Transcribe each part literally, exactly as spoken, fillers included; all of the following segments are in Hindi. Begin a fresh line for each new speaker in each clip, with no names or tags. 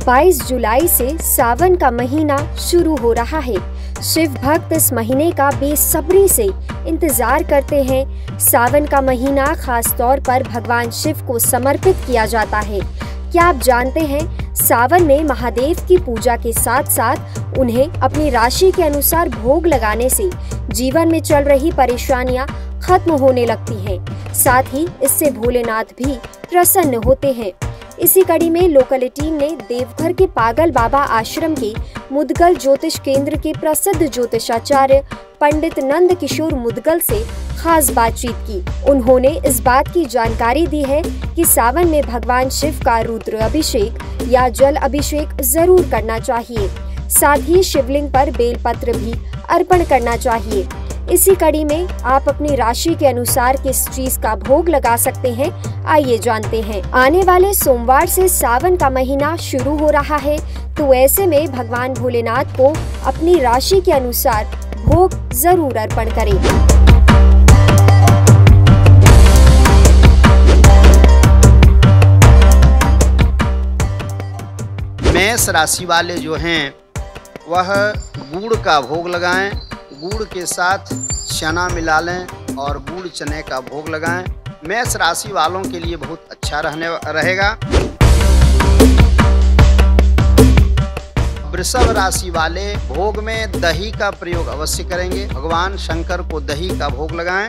बाईस जुलाई से सावन का महीना शुरू हो रहा है। शिव भक्त इस महीने का बेसब्री से इंतजार करते हैं। सावन का महीना खास तौर पर भगवान शिव को समर्पित किया जाता है। क्या आप जानते हैं, सावन में महादेव की पूजा के साथ साथ उन्हें अपनी राशि के अनुसार भोग लगाने से जीवन में चल रही परेशानियां खत्म होने लगती हैं। साथ ही इससे भोलेनाथ भी प्रसन्न होते हैं। इसी कड़ी में लोकल टीम ने देवघर के पागल बाबा आश्रम के मुदगल ज्योतिष केंद्र के प्रसिद्ध ज्योतिषाचार्य पंडित नंद किशोर मुदगल से खास बातचीत की। उन्होंने इस बात की जानकारी दी है कि सावन में भगवान शिव का रुद्र अभिषेक या जल अभिषेक जरूर करना चाहिए। साथ ही शिवलिंग पर बेलपत्र भी अर्पण करना चाहिए। इसी कड़ी में आप अपनी राशि के अनुसार किस चीज का भोग लगा सकते हैं, आइए जानते हैं। आने वाले सोमवार से सावन का महीना शुरू हो रहा है, तो ऐसे में भगवान भोलेनाथ को अपनी राशि के अनुसार भोग जरूर अर्पण करें।
मेष राशि वाले जो हैं वह गुड़ का भोग लगाएं। गुड़ के साथ चना मिला लें और गुड़ चने का भोग लगाएं। मेष राशि वालों के लिए बहुत अच्छा रहने रहेगा। वृषभ राशि वाले भोग में दही का प्रयोग अवश्य करेंगे। भगवान शंकर को दही का भोग लगाएं।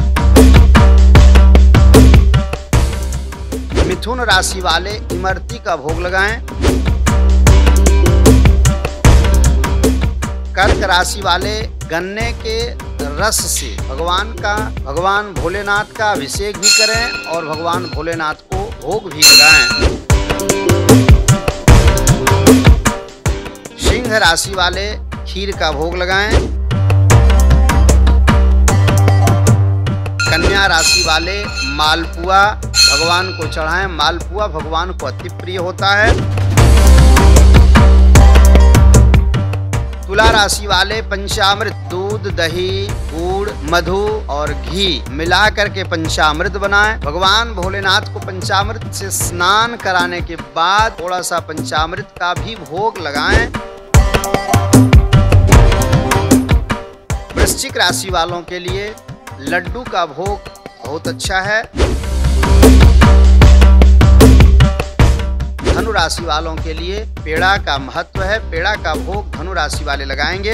मिथुन राशि वाले इमरती का भोग लगाएं। कर्क राशि वाले गन्ने के रस से भगवान का भगवान भोलेनाथ का अभिषेक भी करें और भगवान भोलेनाथ को भोग भी लगाएं। सिंह राशि वाले खीर का भोग लगाएं। कन्या राशि वाले मालपुआ भगवान को चढ़ाएं। मालपुआ भगवान को अति प्रिय होता है। तुला राशि वाले पंचामृत दूध, दही, गुड़, मधु और घी मिला करके पंचामृत बनाएं। भगवान भोलेनाथ को पंचामृत से स्नान कराने के बाद थोड़ा सा पंचामृत का भी भोग लगाएं। वृश्चिक राशि वालों के लिए लड्डू का भोग बहुत अच्छा है। धनु राशि वालों के लिए पेड़ा का महत्व है। पेड़ा का भोग धनु राशि वाले लगाएंगे।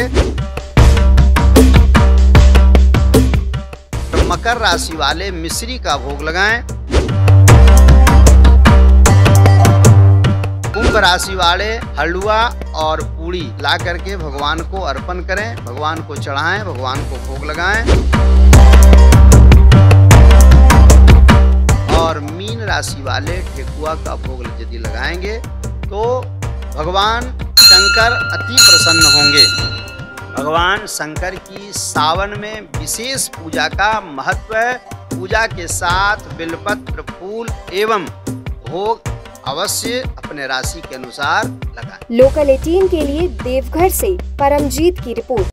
तो मकर राशि वाले मिश्री का भोग लगाएं। कुंभ राशि वाले हलवा और पूड़ी ला करके भगवान को अर्पण करें, भगवान को चढ़ाएं, भगवान को भोग लगाएं। और मीन राशि वाले ठेकुआ का भोग यदि लगाएंगे तो भगवान शंकर अति प्रसन्न होंगे। भगवान शंकर की सावन में विशेष पूजा का महत्व है। पूजा के साथ बेलपत्र, फूल एवं भोग अवश्य अपने राशि के अनुसार लगाएं।
लोकल एटीन के लिए देवघर से परमजीत की रिपोर्ट।